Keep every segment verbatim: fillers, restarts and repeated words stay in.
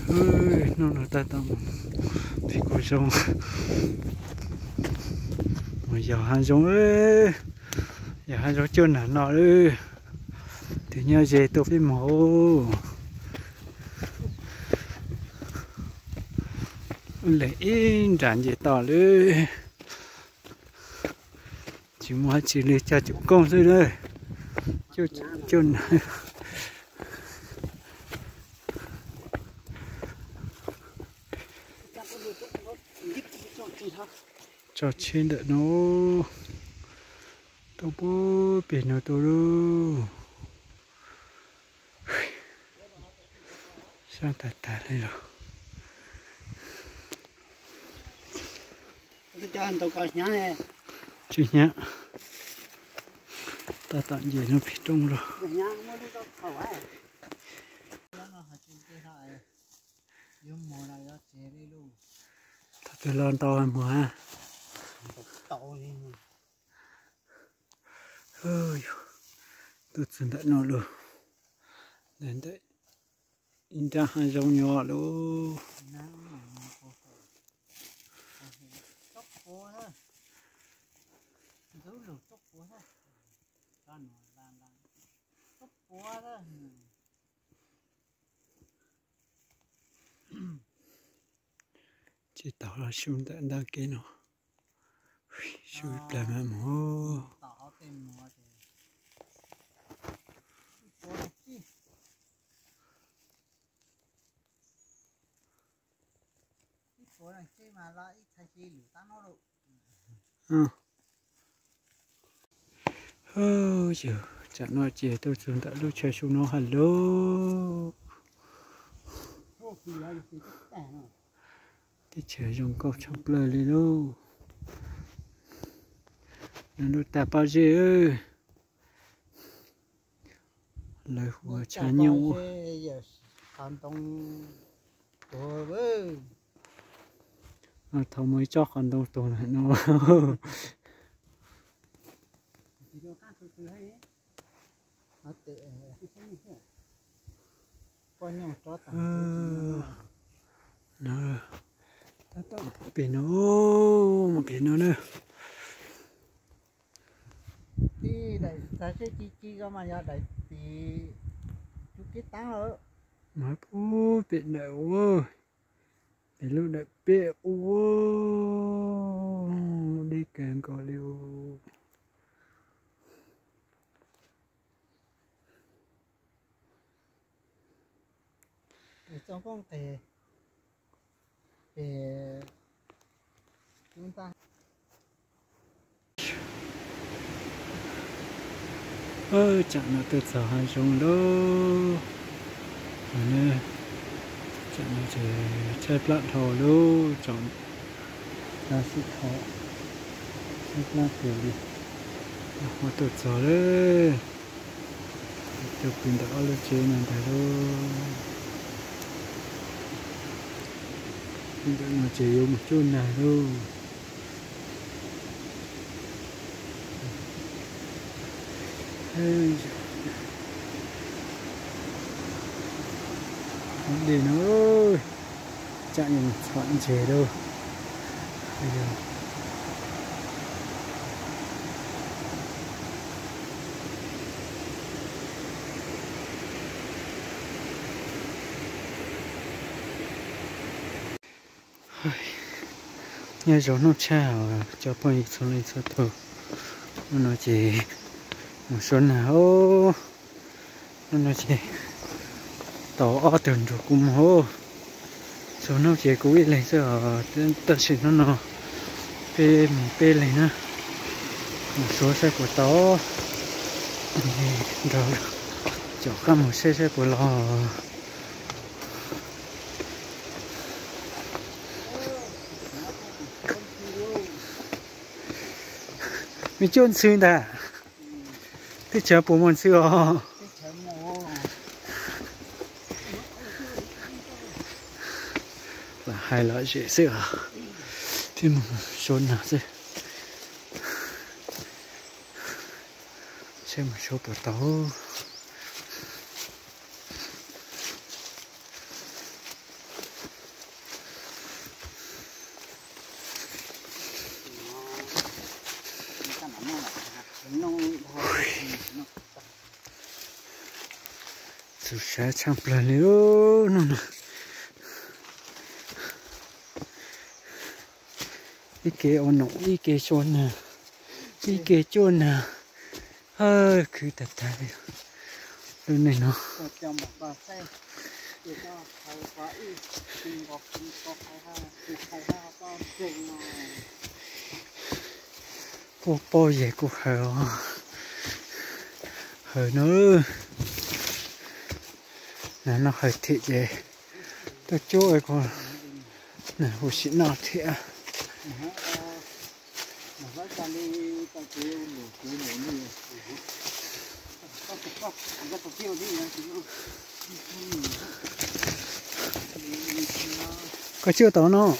ơi nó là ta tao thì coi xong mà giờ hai giống ơi giờ hai giống chưa nản nọ ơi thì nhớ về tôi đi mổ lấy in rạn gì tỏเลยchỉ mua chỉ lấy cho chủ công thôi đây cho cho cho trên đợi nó tôi bố biển nó tôi luôn sang tạt tạt đây rồi cho anh tôi coi nhá nè chị nhá ta tặng gì nó phía trong rồi ta tôi lon to mùa ha ơi tôi xin đợi nó luôn đến đấy in ra hai dòng nhỏ luôn chỉ tao là xuống tận đang kia nó xuống lại mà mua ừ ơ giờ chẳng nói gì tôi xuống tận lúc chơi xuống nó hello thì chơi dùng câu chọc lời lên đâu nó ta bao giờ ơi lời của cha nhau à thầu mới cho con đâu tổ này nó nó ta tao biển nó một biển nó nữa đi đại ta sẽ chi chi cái mà nhà đại thì chú cái táng ở nói bố biển đại ơi biển lúc đại biển ôi đi kèm có liều trong con thể để chúng ta ơ chẳng là từ giờ hai giống đâu nè chẳng là chỉ chơi plạn thổ đâu chẳng là sự thọ chơi plạn kiểu đi mà từ giờ đấy chụp hình đã lên trên này thấy đâu nhưng mà chỉ dùng một chút này thôi để nó ơi chạy những soạn chế đâu bây giờ nghe gió nó chào cho bây xuống lên số thử nó chỉ một số nào nó chỉ tỏ ở từng rồi cũng hô số nó chỉ cố ý lấy giờ tất nhiên nó nó p mình p lấy nữa một số xe của tỏ rồi chọn cả một xe xe của lò mình chôn xuyên ta thế chờ bố môn xưa là hai loại dễ xưa thì một số nào thế xem một số bữa tàu chú sẽ chăm lại liu nó nè đi kê ôn nụ đi kê chôn nè đi kê chôn nè hơi cứ thật thật bên này nó cô bôi về cô hờ hờ nữa nè nó hơi thiệt vậy tôi chơi còn nè hồ sĩ nào thiệt có chưa tao nó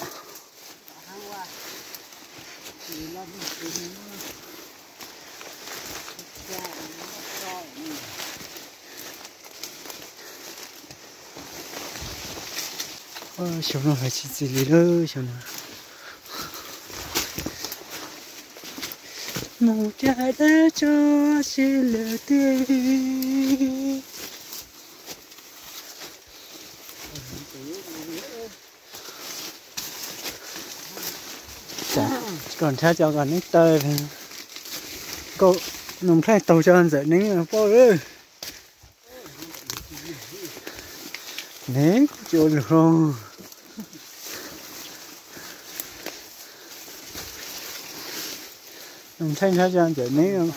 ờ chiều nó phải chỉ gì nữa chiều nó một trái đã cho xin lỡ tiếng còn theo cho còn nước tơi cô nông thay tàu cho anh dậy nín cô ơi nế chỗ được không nông thay theo cho anh dậy nín không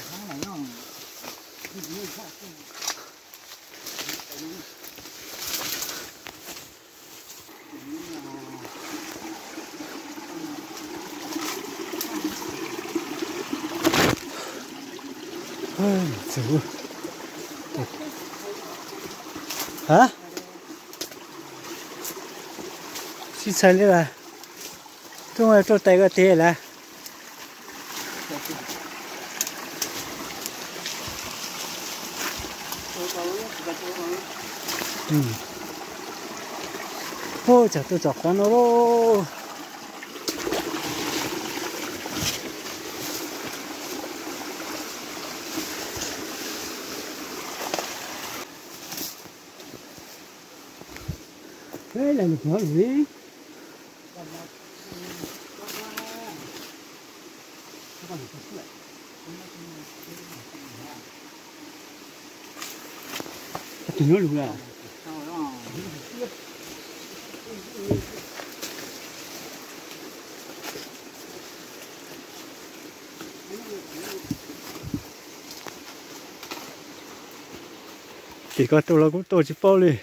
chú hả xin sai đấy là chúng tôi cho tay cái tiền là ừ ô chả tôi chọc con nó đâu đây là một món gì tiếng nó luôn à chỉ có tôi là cũng tôi chỉ bao đi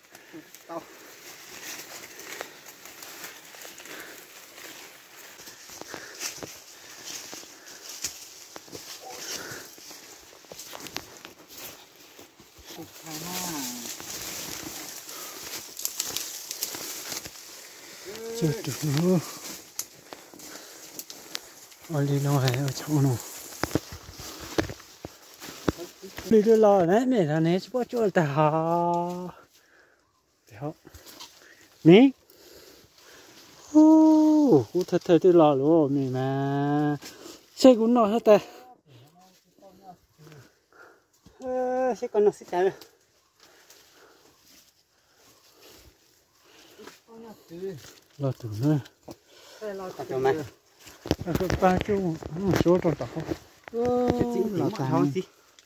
chưa được nữa ở đi nó hay ở trong nó đi đưa lò đấy mẹ là này chứ bao chỗ ta ha đấy nè ô cô thật thật đưa lò luôn mẹ mà xe cũng nói hết ta xe còn nó xích chả lò tủ nữa cho mày ba chú số trong tàu lò tàu gì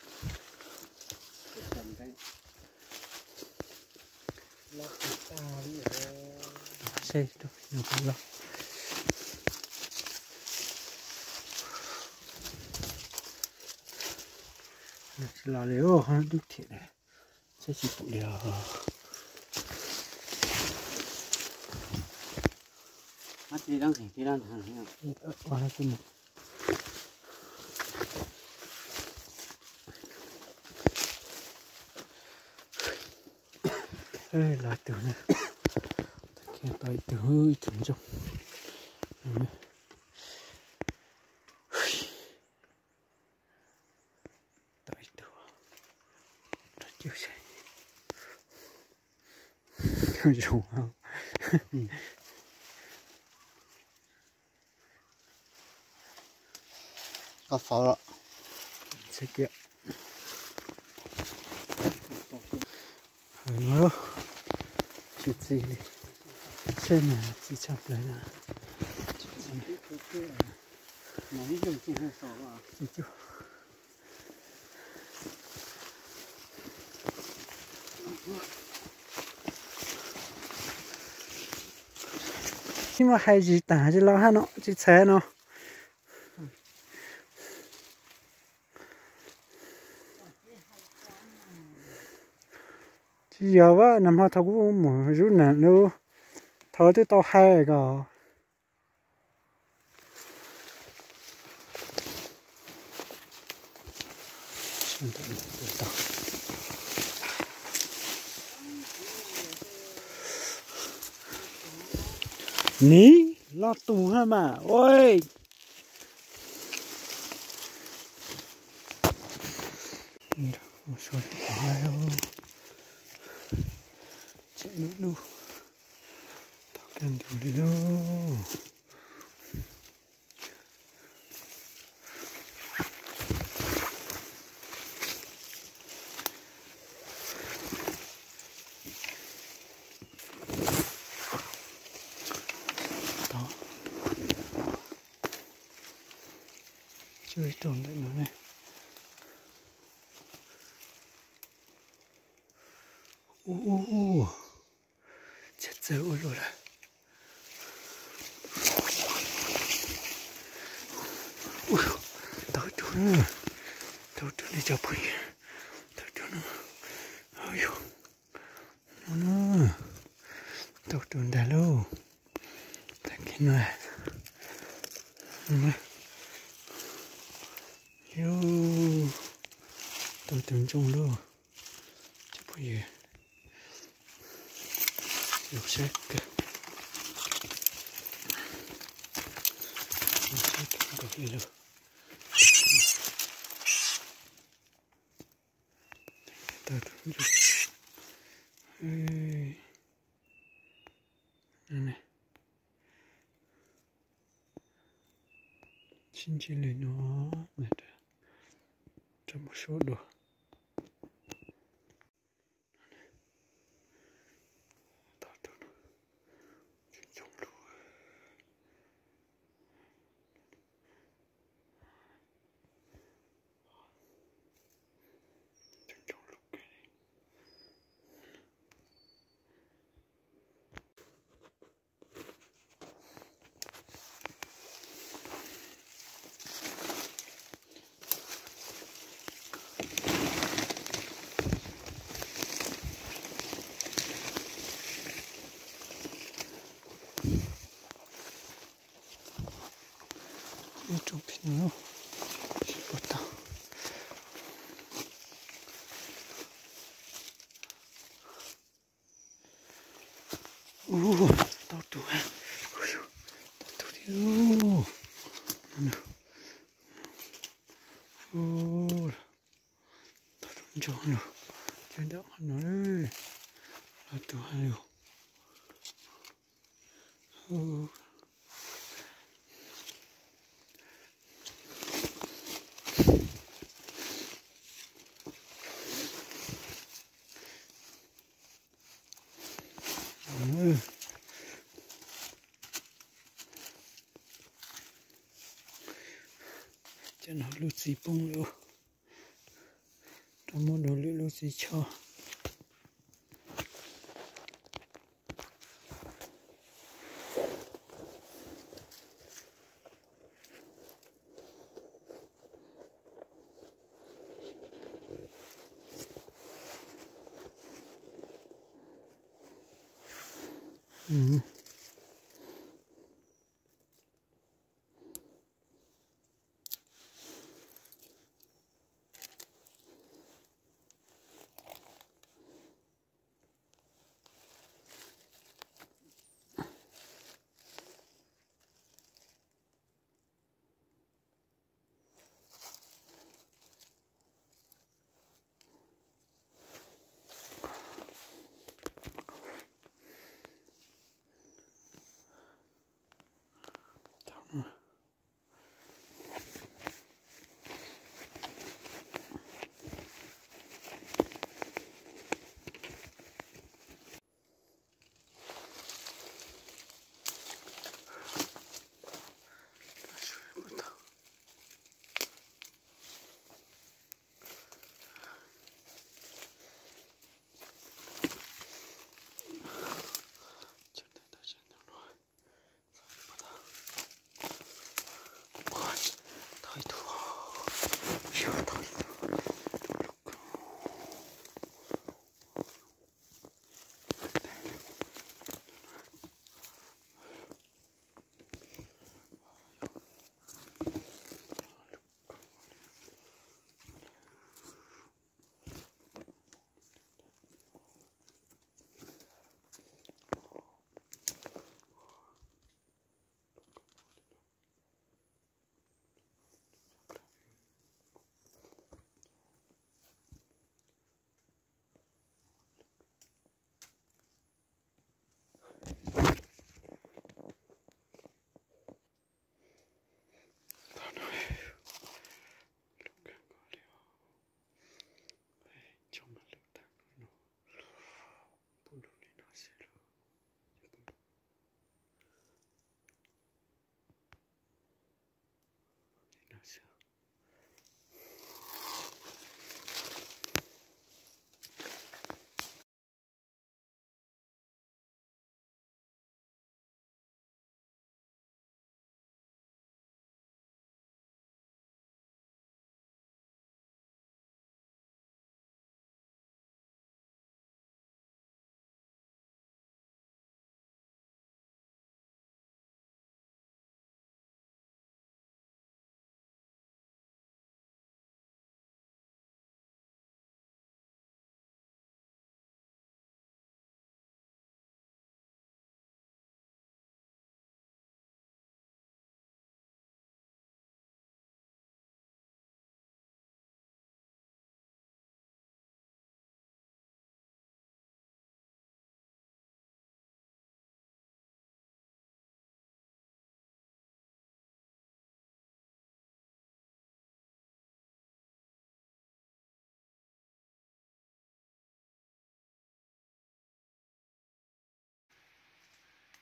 xe đâu nhiều cái lò là liệu hơn đứt thiệt này sẽ chỉ phụ điều mắt đi đang thì đang thằng này qua đây cái một ê là từ này kia tay từ hơi chuẩn trong tay từ đã chưa say dùng không có pháo rồi sẽ kia nữa chuyện gì trên này chỉ chập lại là mấy dùng chung hay sổ à gì chứ nhưng mà hay gì tả chứ lo ha nó chỉ xe nó chỉ giờ á nằm hoa thâu cũng một chút nè nữa thâu tới tao hay cả ní lo tù ha mà ôi một số chạy nữa luôn tao cần đủ đi đâu đó chơi tồn lại nữa này u u u chết dữ rồi đấy ui tao chỗ nữa tao chỗ này chụp hình tao chỗ nữa ôi nó nữa tao chỗ này luôn tại cái này yo tao tưởng trong luôn chụp hình yok şey ki yok şey ki này chín chỉ lấy nó này trong một số đồ 좀 피네요. 싶었다. 오, 따뜻해. 따뜻해요. 오, 다른 저는 전혀 하나를 따뜻해요. 오. cho nó lụt gì bông nữa trong món đồ lụt gì cho ừ.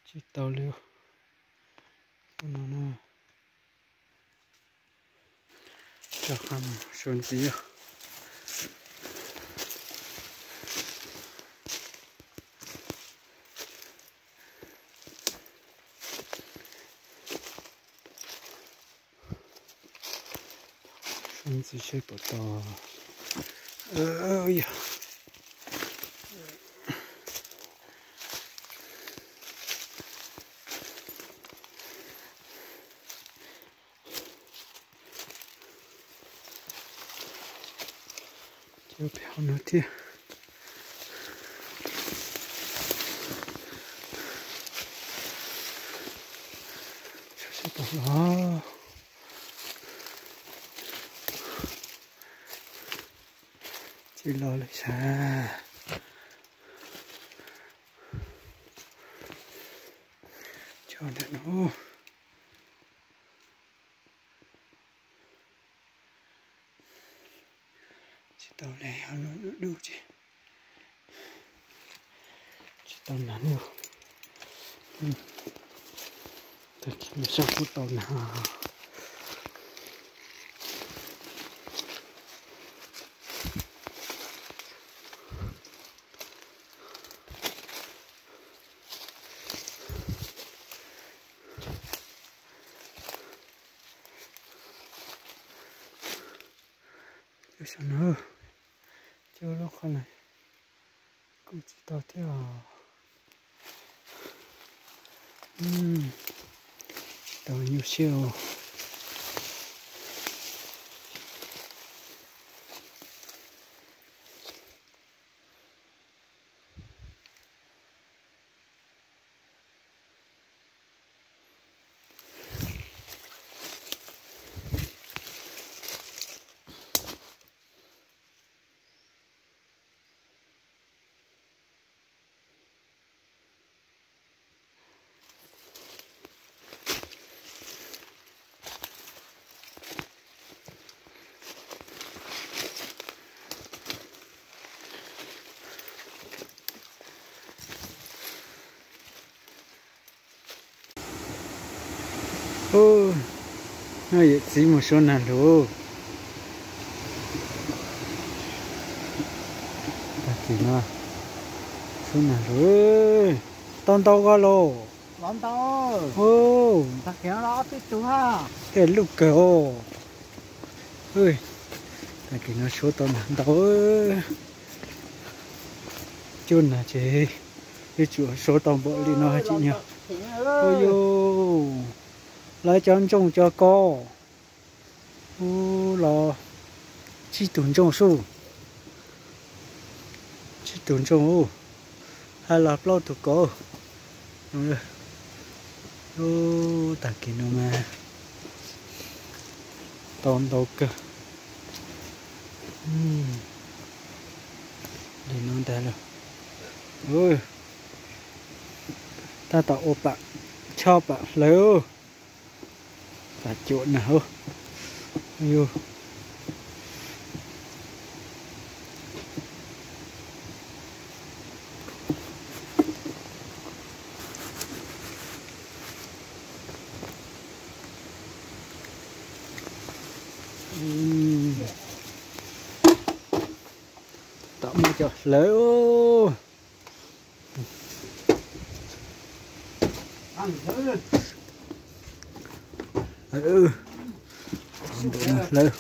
chỉ tàu liu nó nó cho ham xuân gì xuân gì chơi bộ to ơi chưa béo nữa chứ sẽ bỏ nó chỉ lo lại xa cho để nó chỉ tao này nó nó đủ chứ chỉ tao nắn được thật là sao phút tao nào sao nữa chưa lúc không này cũng chỉ tao theo um, tao nhiều siêu ô nó vậy chỉ một số nào luôn ta chỉ nó số nào rồi tao tao có lô lon tao ô ta kéo nó tiếp chú ha cái lúc kêu ơi ta chỉ nó số tao nặng tao chôn là chị cái chỗ số tao bộ đi nó hay chị nhỉ ôi yo lại chọn trồng cho co ô là chỉ tuần trồng su chỉ tuần trồng ô hay là lâu tụ co đúng rồi ô ta kia nó mà tòn đầu cơ để nó té rồi ôi ta tạo ô bạn cho bạn lấy cả chỗ nào yêu tạo một chỗ lấy ô ừ lấy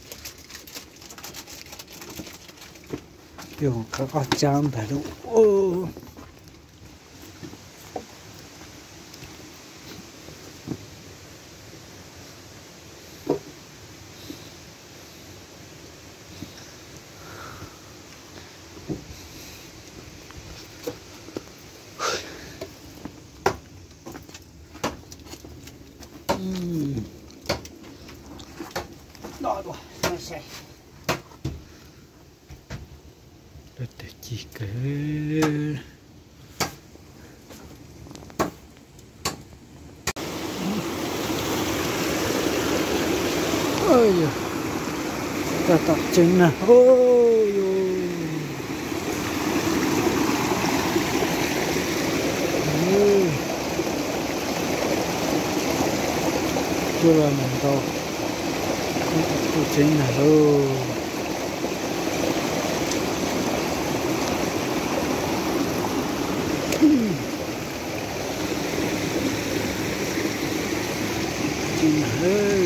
kiểu các con trang phải đúng ô đòi quá nó sẽ để để chỉ cái ôi giời ta tập trứng nè ôi ôi chưa là mình đâu không chính là đâu chính là ơi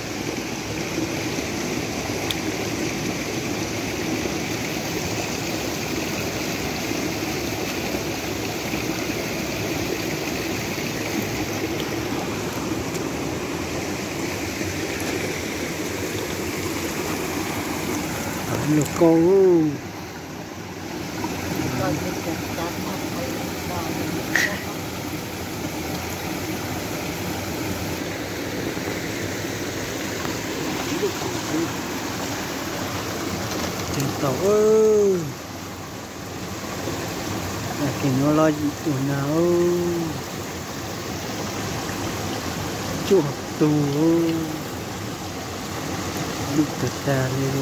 nhiều câu Coi cái trận cát nó phải vào trên tàu ơi là cái nó lo gì tụi nào chuột tù lúc thật ta đi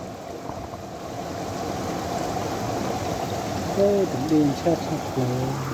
ê tụi đi sát sát rồi